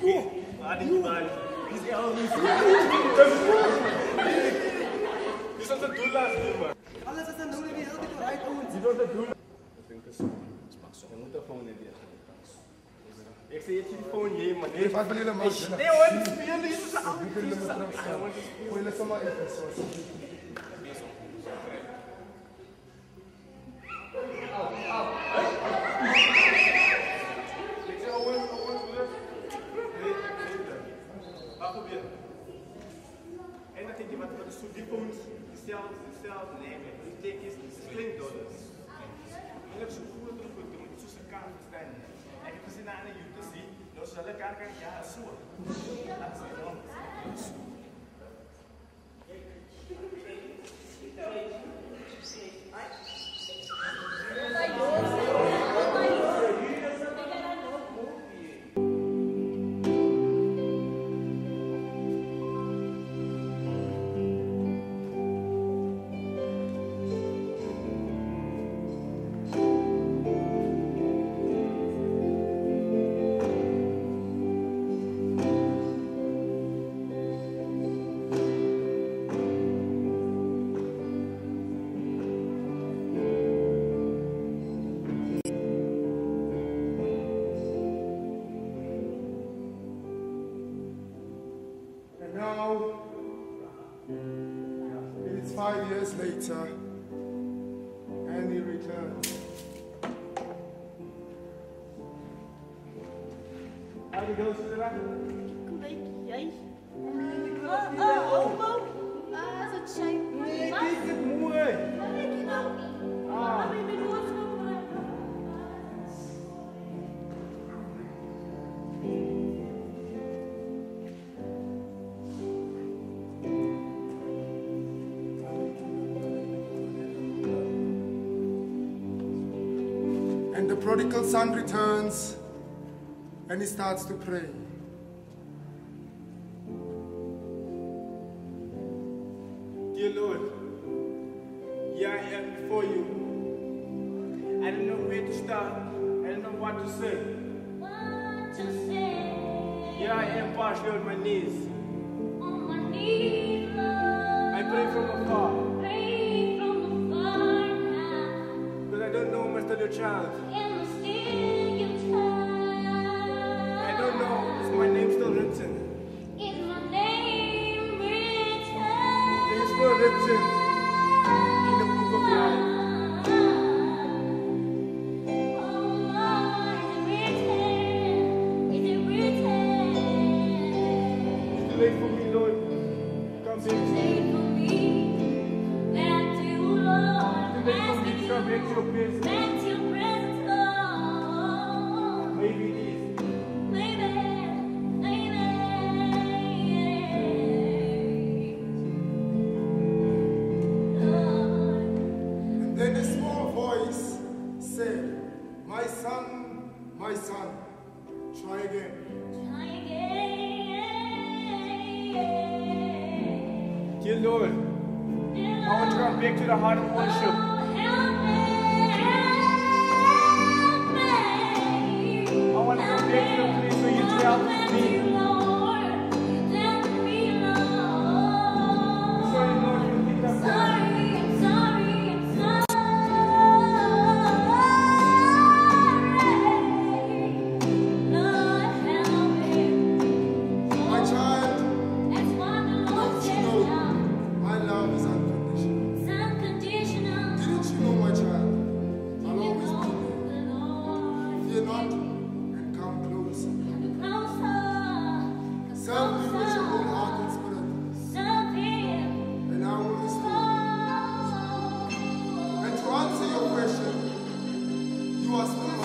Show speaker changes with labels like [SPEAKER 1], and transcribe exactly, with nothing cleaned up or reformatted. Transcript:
[SPEAKER 1] Waar denk je maar? Die is al niet. Die is op de doellijst nu, man.
[SPEAKER 2] Alles is dan doen die hele tijd uit ons.
[SPEAKER 1] Die wordt het doen. Ik denk dat is zo. Je moet de phone in die. Ik zeg je die phone hier, man.
[SPEAKER 3] Nee, wat wil je man?
[SPEAKER 1] Nee hoor, die spelen die is al.
[SPEAKER 3] Die kunnen we terug. Gooi je zomaar even zo.
[SPEAKER 1] En dan denk je, wat is zo die phones? Hetzelfde, hetzelfde. Nee, die teken is, het klinkt door dus. Je hebt zo'n goede druk, je moet zo zijn kaart verstaan. En je ziet naar een YouTube zien, dus je elkaar kan ja, zo. Dat is enorm.
[SPEAKER 3] Now, it is five years later, and he returns.
[SPEAKER 1] How do you go, Suzanne?
[SPEAKER 4] Een beetje, jij. Oh, oh, oh, oh. Ah, dat zijn.
[SPEAKER 1] Nee,
[SPEAKER 4] Wat?
[SPEAKER 1] dit is mooi.
[SPEAKER 4] Wat denk je nou?
[SPEAKER 1] Ah.
[SPEAKER 4] Wat ben je met woord gekomen?
[SPEAKER 3] And the prodigal son returns and he starts to pray.
[SPEAKER 1] Dear Lord, here I am before you. I don't know where to start. I don't know what to say.
[SPEAKER 4] What to say?
[SPEAKER 1] Here I am partially on my knees.
[SPEAKER 4] On my knees, Lord.
[SPEAKER 1] I pray from afar.
[SPEAKER 4] Pray from afar now.
[SPEAKER 1] Because I don't know my little child.
[SPEAKER 4] In the still you child.
[SPEAKER 1] I don't know, is my name still written?
[SPEAKER 4] Is my name written?
[SPEAKER 1] It is still written in the book of life. Wait for me, Lord. Come back to me. Wait for me to come back to your presence. Maybe it is.
[SPEAKER 3] And then a small voice said, "My son, my son, try again."
[SPEAKER 1] Dear Lord, I want to come back to the heart of worship. I want to come back to the place where you dwell with me. Sorry, Lord, you think I'm sorry.
[SPEAKER 3] My child, don't you know my love is unconditional? Didn't you know, my child? I'll always be there. Fear not and come closer. Serve me with your whole heart and spirit, and I will restore. And to answer your question, you are still